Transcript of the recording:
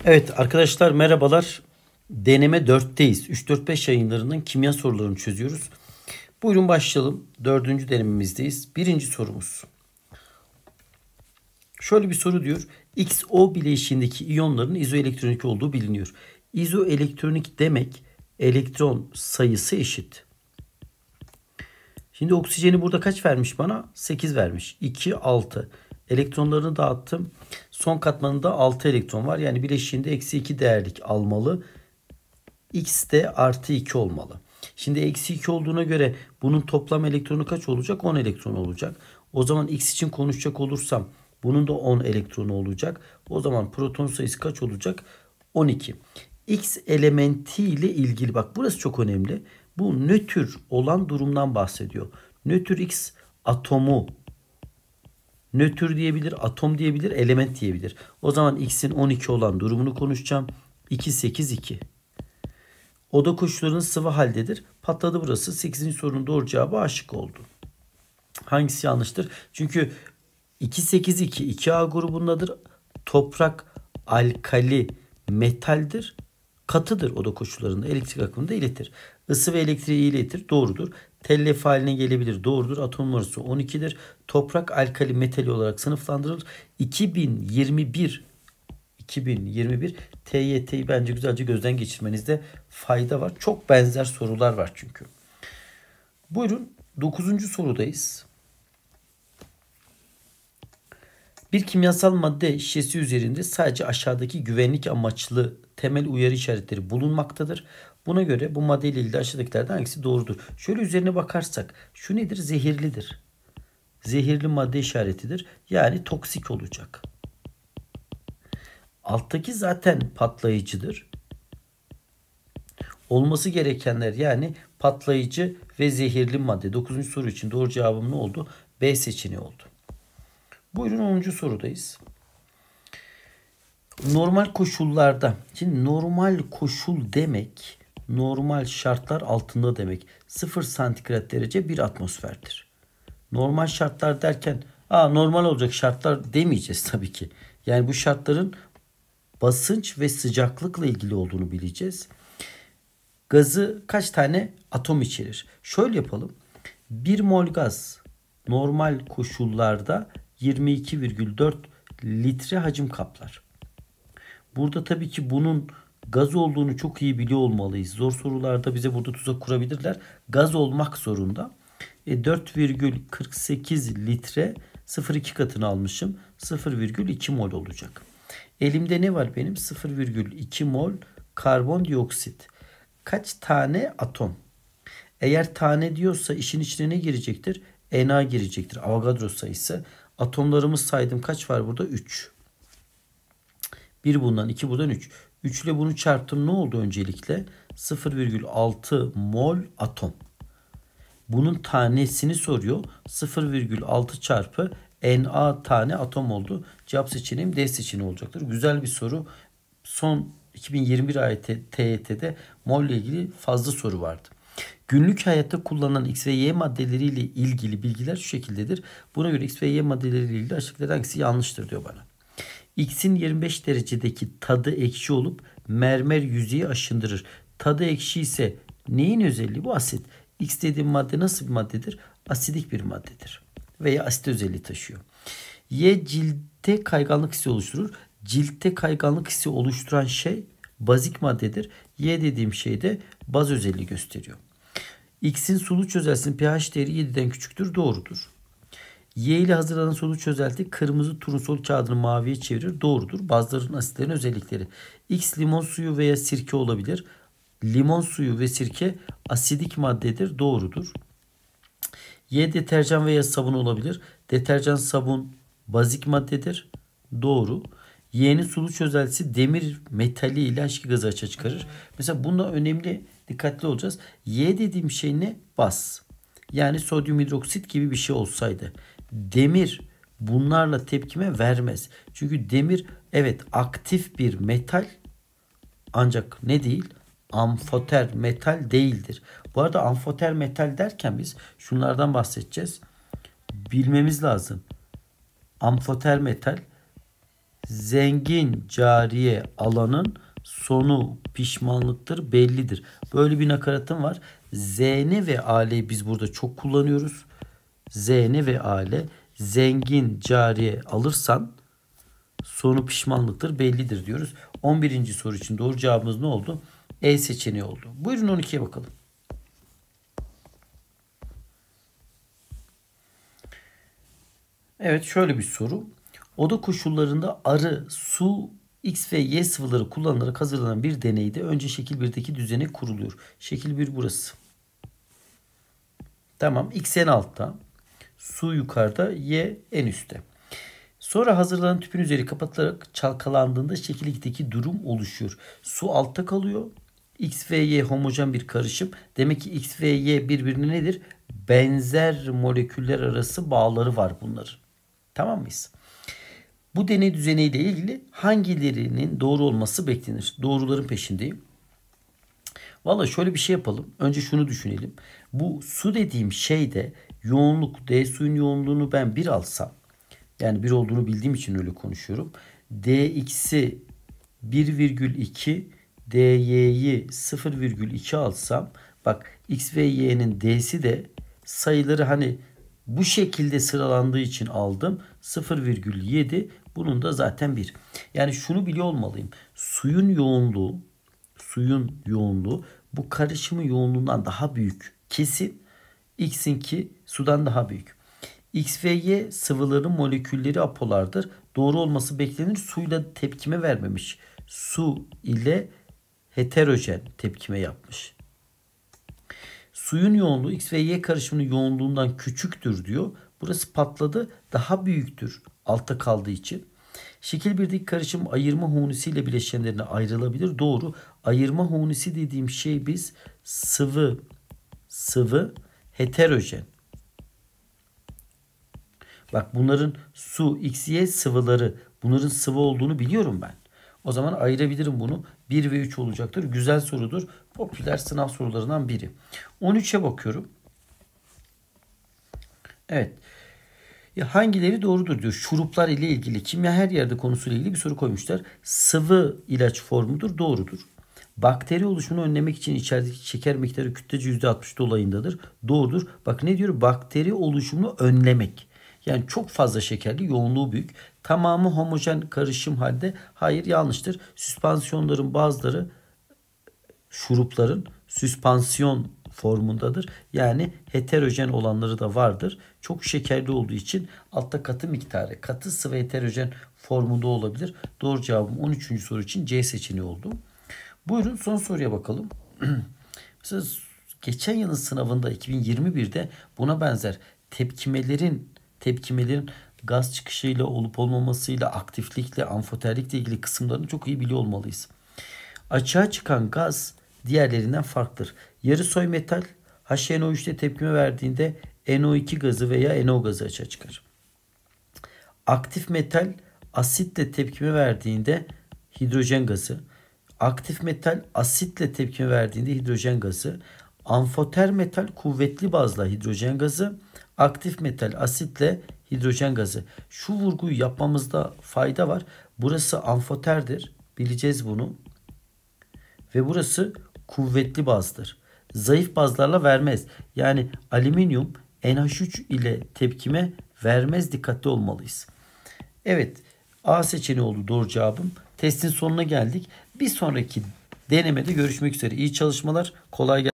Evet arkadaşlar merhabalar. Deneme 4'teyiz. 3-4-5 yayınlarının kimya sorularını çözüyoruz. Buyurun başlayalım. 4. denememizdeyiz. Birinci sorumuz. Şöyle bir soru diyor. XO bileşiğindeki iyonların izoelektronik olduğu biliniyor. İzoelektronik demek elektron sayısı eşit. Şimdi oksijeni burada kaç vermiş bana? 8 vermiş. 2, 6. Elektronlarını dağıttım. Son katmanında 6 elektron var. Yani bileşiğinde eksi 2 değerlik almalı. X de artı 2 olmalı. Şimdi eksi 2 olduğuna göre bunun toplam elektronu kaç olacak? 10 elektron olacak. O zaman X için konuşacak olursam bunun da 10 elektronu olacak. O zaman proton sayısı kaç olacak? 12. X elementi ile ilgili bak burası çok önemli. Bu nötr olan durumdan bahsediyor. Nötr X atomu nötr diyebilir, atom diyebilir, element diyebilir. O zaman X'in 12 olan durumunu konuşacağım. 2, 8, 2. Oda koşullarının sıvı haldedir. Patladı burası. 8. sorunun doğru cevabı A şıkkı oldu. Hangisi yanlıştır? Çünkü 282 2A grubundadır. Toprak alkali metaldir. Katıdır oda koşullarında. Elektrik akımını iletir. Isı ve elektriği iletir. Doğrudur. Tellef haline gelebilir. Doğrudur. Atom numarası 12'dir. Toprak alkali metali olarak sınıflandırılır. 2021 TYT'yi bence güzelce gözden geçirmenizde fayda var. Çok benzer sorular var çünkü. Buyurun 9. sorudayız. Bir kimyasal madde şişesi üzerinde sadece aşağıdaki güvenlik amaçlı temel uyarı işaretleri bulunmaktadır. Buna göre bu madde ile ilgili aşağıdakilerden hangisi doğrudur? Şöyle üzerine bakarsak şu nedir? Zehirlidir. Zehirli madde işaretidir. Yani toksik olacak. Alttaki zaten patlayıcıdır. Olması gerekenler yani patlayıcı ve zehirli madde. 9. soru için doğru cevabım ne oldu? B seçeneği oldu. Buyurun 10. sorudayız. Normal koşullarda. Şimdi normal koşul demek normal şartlar altında demek. 0 santigrat derece 1 atmosferdir. Normal şartlar derken normal olacak şartlar demeyeceğiz tabii ki. Yani bu şartların basınç ve sıcaklıkla ilgili olduğunu bileceğiz. Gazı kaç tane atom içerir? Şöyle yapalım. 1 mol gaz normal koşullarda 22,4 litre hacim kaplar. Burada tabii ki bunun gaz olduğunu çok iyi biliyor olmalıyız. Zor sorularda bize burada tuzak kurabilirler. Gaz olmak zorunda. 4,48 litre 0,2 katını almışım. 0,2 mol olacak. Elimde ne var benim? 0,2 mol karbondioksit. Kaç tane atom? Eğer tane diyorsa işin içine ne girecektir? Na girecektir. Avogadro sayısı. Atomlarımız saydım. Kaç var burada? 3. 1 bundan, 2 buradan 3. 3 ile bunu çarptım. Ne oldu öncelikle? 0,6 mol atom. Bunun tanesini soruyor. 0,6 çarpı Na tane atom oldu. Cevap seçeneğim D seçeneği olacaktır. Güzel bir soru. Son 2021 AYT TYT'de mol ile ilgili fazla soru vardı. Günlük hayatta kullanılan X ve Y maddeleriyle ilgili bilgiler şu şekildedir. Buna göre X ve Y maddeleriyle ilgili aşağıdakilerden hangisi yanlıştır diyor bana. X'in 25 derecedeki tadı ekşi olup mermer yüzeyi aşındırır. Tadı ekşi ise neyin özelliği? Bu asit. X dediğim madde nasıl bir maddedir? Asidik bir maddedir. Veya asit özelliği taşıyor. Y ciltte kayganlık hissi oluşturur. Ciltte kayganlık hissi oluşturan şey bazik maddedir. Y dediğim şey de baz özelliği gösteriyor. X'in sulu çözeltisinin pH değeri 7'den küçüktür. Doğrudur. Y ile hazırlanan sulu çözelti kırmızı turnusol kağıdını maviye çevirir. Doğrudur. Bazıların asitlerin özellikleri. X limon suyu veya sirke olabilir. Limon suyu ve sirke asidik maddedir. Doğrudur. Y deterjan veya sabun olabilir. Deterjan, sabun bazik maddedir. Doğru. Y'nin sulu çözeltisi demir metali ile H2 gazı açığa çıkarır. Mesela bunda önemli dikkatli olacağız. Y dediğim şey ne? Baz. Yani sodyum hidroksit gibi bir şey olsaydı. Demir bunlarla tepkime vermez. Çünkü demir evet aktif bir metal ancak ne değil? Amfoter metal değildir. Bu arada amfoter metal derken biz şunlardan bahsedeceğiz. Bilmemiz lazım. Amfoter metal Zengin cariye alanın sonu pişmanlıktır bellidir. Böyle bir nakaratım var. Z'ni ve A'leyi biz burada çok kullanıyoruz. Z'ni ve A'le zengin cariye alırsan sonu pişmanlıktır bellidir diyoruz. 11. soru için doğru cevabımız ne oldu? E seçeneği oldu. Buyurun 12'ye bakalım. Evet, şöyle bir soru. Oda koşullarında arı, su, X ve Y sıvıları kullanılarak hazırlanan bir deneyde önce şekil 1'deki düzenek kuruluyor. Şekil 1 burası. Tamam. X en altta. Su yukarıda. Y en üstte. Sonra hazırlanan tüpün üzeri kapatılarak çalkalandığında şekil 2'deki durum oluşuyor. Su altta kalıyor. X ve Y homojen bir karışım. Demek ki X ve Y birbirine nedir? Benzer moleküller arası bağları var bunların. Tamam mıyız? Bu deney düzeniyle ilgili hangilerinin doğru olması beklenir? Doğruların peşindeyim. Valla şöyle bir şey yapalım. Önce şunu düşünelim. Bu su dediğim şeyde yoğunluk, D suyun yoğunluğunu ben 1 alsam, yani 1 olduğunu bildiğim için öyle konuşuyorum. Dx'i 1,2, dy'yi 0,2 alsam, bak x ve y'nin d'si de sayıları hani bu şekilde sıralandığı için aldım. 0,7, bunun da zaten 1. Yani şunu biliyor olmalıyım. Suyun yoğunluğu bu karışımın yoğunluğundan daha büyük. Kesin. X'inki sudan daha büyük. X ve Y sıvıların molekülleri apolardır. Doğru olması beklenir. Suyla tepkime vermemiş. Su ile heterojen tepkime yapmış. Suyun yoğunluğu X ve Y karışımının yoğunluğundan küçüktür diyor. Burası patladı. Daha büyüktür altta kaldığı için. Şekil 1'deki karışım ayırma hunisiyle bileşenlerine ayrılabilir. Doğru. Ayırma hunisi dediğim şey biz sıvı, heterojen. Bak bunların su, X, Y sıvıları, bunların sıvı olduğunu biliyorum ben. O zaman ayırabilirim bunu. 1 ve 3 olacaktır. Güzel sorudur. Popüler sınav sorularından biri. 13'e bakıyorum. Evet. Ya hangileri doğrudur diyor. Şuruplar ile ilgili, kimya her yerde konusuyla ilgili bir soru koymuşlar. Sıvı ilaç formudur. Doğrudur. Bakteri oluşumunu önlemek için içerideki şeker miktarı kütlece %60 dolayındadır. Doğrudur. Bak ne diyor? Bakteri oluşumunu önlemek. Yani çok fazla şekerli, yoğunluğu büyük. Tamamı homojen karışım halde. Hayır, yanlıştır. Süspansiyonların bazıları şurupların süspansiyon formundadır. Yani heterojen olanları da vardır. Çok şekerli olduğu için altta katı miktarı, katı sıvı heterojen formunda olabilir. Doğru cevabım 13. soru için C seçeneği oldu. Buyurun son soruya bakalım. Mesela geçen yılın sınavında 2021'de buna benzer tepkimelerin gaz çıkışıyla olup olmamasıyla, aktiflikle, amfoterlikle ilgili kısımlarını çok iyi biliyor olmalıyız. Açığa çıkan gaz diğerlerinden farklıdır. Yarısoy metal HNO3'te tepkime verdiğinde NO2 gazı veya NO gazı açığa çıkar. Aktif metal asitle tepkime verdiğinde hidrojen gazı. Aktif metal asitle tepkime verdiğinde hidrojen gazı. Amfoter metal kuvvetli bazla hidrojen gazı. Aktif metal asitle hidrojen gazı. Şu vurguyu yapmamızda fayda var. Burası amfoterdir. Bileceğiz bunu. Ve burası kuvvetli bazdır. Zayıf bazlarla vermez. Yani alüminyum NH3 ile tepkime vermez, dikkatli olmalıyız. Evet, A seçeneği oldu doğru cevabım. Testin sonuna geldik. Bir sonraki denemede görüşmek üzere. İyi çalışmalar. Kolay gelsin.